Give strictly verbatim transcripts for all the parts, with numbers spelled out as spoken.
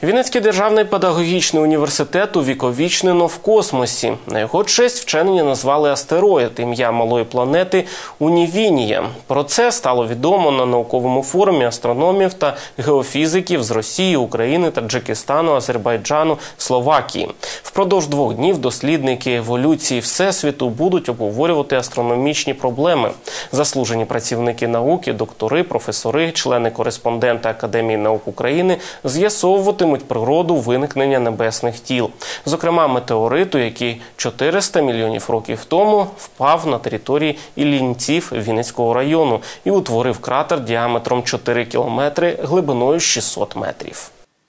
Вінницький державний педагогічний університет увіковічнено в космосі. На його честь вчені назвали астероїд, ім'я малої планети Унівінія. Про це стало відомо на науковому форумі астрономів та геофізиків з Росії, України, Таджикистану, Азербайджану, Словакії. Впродовж двох днів дослідники еволюції Всесвіту будуть обговорювати астрономічні проблеми. Заслужені працівники науки, доктори, професори, члени-кореспонденти Академії наук України з'ясовуватимуть природу виникнення небесних тіл. Зокрема, метеориту, який чотириста мільйонів років тому впав на території Іллінців Вінницького району і утворив кратер діаметром чотири кілометри, глибиною шістсот метрів.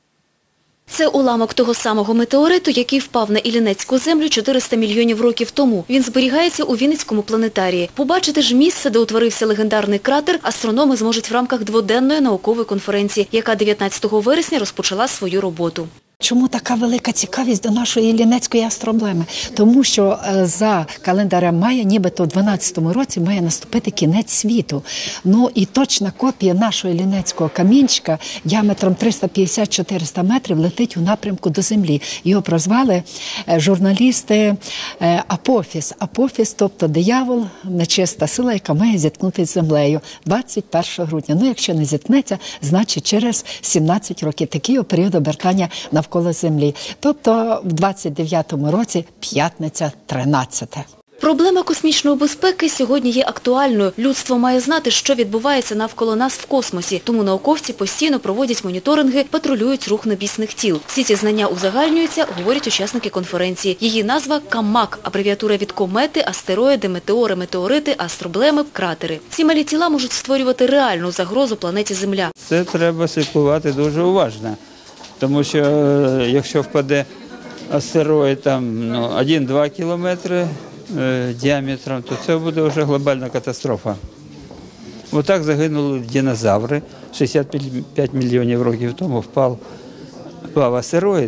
Це уламок того самого метеориту, який впав на Іллінецьку землю чотириста мільйонів років тому. Він зберігається у Вінницькому планетарії. Побачити ж місце, де утворився легендарний кратер, астрономи зможуть в рамках дводенної наукової конференції, яка дев'ятнадцятого вересня розпочала свою роботу. Чому така велика цікавість до нашої іллінецької астроблеми? Тому що за календарем Майя, нібито у дванадцятому році має наступити кінець світу. Ну і точна копія нашого іллінецького камінчика діаметром триста п'ятдесят - чотириста метрів летить у напрямку до Землі. Його прозвали журналісти Апофіс. Апофіс, тобто диявол, нечиста сила, яка має зіткнутися з Землею двадцять першого грудня. Ну, якщо не зіткнеться, значить через сімнадцять років. Такий період обертання навколо коло Землі. Тобто в двадцять дев'ятому році п'ятниця тринадцяте. Проблема космічної безпеки сьогодні є актуальною. Людство має знати, що відбувається навколо нас в космосі. Тому науковці постійно проводять моніторинги, патрулюють рух небесних тіл. Всі ці знання узагальнюються, говорять учасники конференції. Її назва – КАМАК, абревіатура від комети, астероїди, метеори, метеорити, астроблеми, кратери. Ці малі тіла можуть створювати реальну загрозу планеті Земля. Це треба слідкувати дуже уважно. Тому що якщо впаде астероїд там ну, один-два кілометри е, діаметром, то це буде вже глобальна катастрофа. Отак загинули динозаври. шістдесят п'ять мільйонів років тому впав, впав астероїд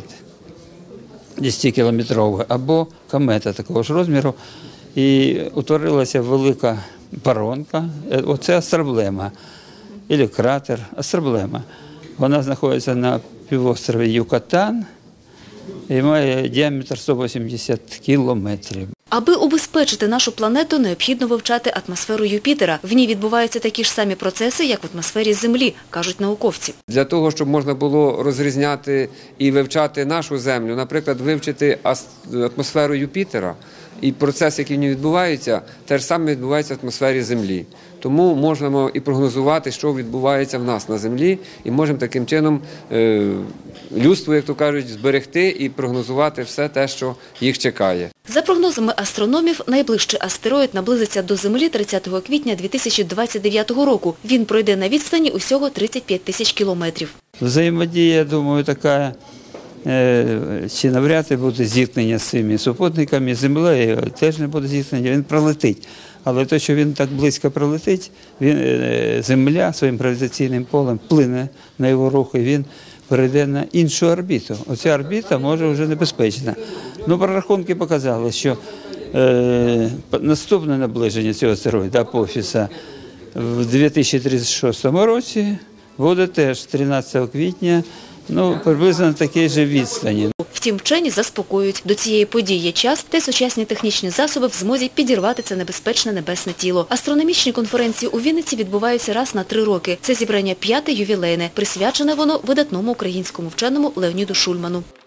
десятикілометровий або комета такого ж розміру. І утворилася велика воронка. Оце астроблема, або кратер, астроблема. Вона знаходиться на півострові Юкатан і має діаметр сто вісімдесят кілометрів. Аби убезпечити нашу планету, необхідно вивчати атмосферу Юпітера. В ній відбуваються такі ж самі процеси, як в атмосфері Землі, кажуть науковці. Для того, щоб можна було розрізняти і вивчати нашу Землю, наприклад, вивчити атмосферу Юпітера, і процес, який в ній відбувається, те ж саме відбувається в атмосфері Землі. Тому можемо і прогнозувати, що відбувається в нас на Землі, і можемо таким чином е, людство, як то кажуть, зберегти і прогнозувати все те, що їх чекає. За прогнозами астрономів, найближчий астероїд наблизиться до Землі тридцятого квітня дві тисячі двадцять дев'ятого року. Він пройде на відстані усього тридцять п'ять тисяч кілометрів. Взаємодія, я думаю, така, е, чи навряд чи буде зіткнення з цими супутниками, Землею теж не буде зіткнення, він пролетить. Але те, що він так близько пролетить, він, Земля своїм гравітаційним полем плине на його рух, і він перейде на іншу орбіту. Оця орбіта може вже небезпечна. Ну, прорахунки показали, що е, наступне наближення цього астероїда Апофіса в дві тисячі тридцять шостому році буде теж тринадцятого квітня, ну, приблизно на такій же відстані. Втім, вчені заспокоюють. До цієї події є час, де сучасні технічні засоби в змозі підірвати це небезпечне небесне тіло. Астрономічні конференції у Вінниці відбуваються раз на три роки. Це зібрання п'яте ювілейне. Присвячене воно видатному українському вченому Леоніду Шульману.